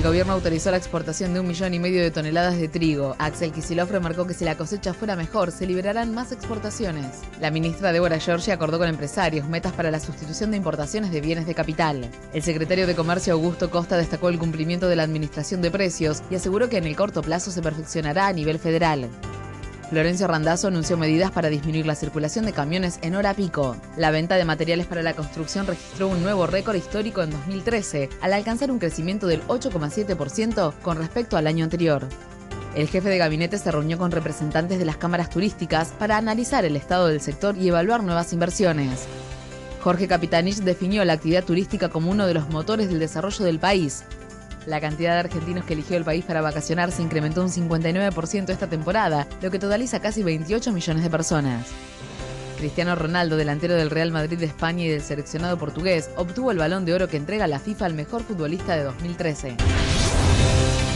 El gobierno autorizó la exportación de 1,5 millones de toneladas de trigo. Axel Kicillof remarcó que si la cosecha fuera mejor, se liberarán más exportaciones. La ministra Débora Giorgi acordó con empresarios metas para la sustitución de importaciones de bienes de capital. El secretario de Comercio Augusto Costa destacó el cumplimiento de la administración de precios y aseguró que en el corto plazo se perfeccionará a nivel federal. Florencio Randazzo anunció medidas para disminuir la circulación de camiones en hora pico. La venta de materiales para la construcción registró un nuevo récord histórico en 2013, al alcanzar un crecimiento del 8,7% con respecto al año anterior. El jefe de gabinete se reunió con representantes de las cámaras turísticas para analizar el estado del sector y evaluar nuevas inversiones. Jorge Capitanich definió la actividad turística como uno de los motores del desarrollo del país. La cantidad de argentinos que eligió el país para vacacionar se incrementó un 59% esta temporada, lo que totaliza casi 28 millones de personas. Cristiano Ronaldo, delantero del Real Madrid de España y del seleccionado portugués, obtuvo el Balón de Oro que entrega la FIFA al mejor futbolista de 2013.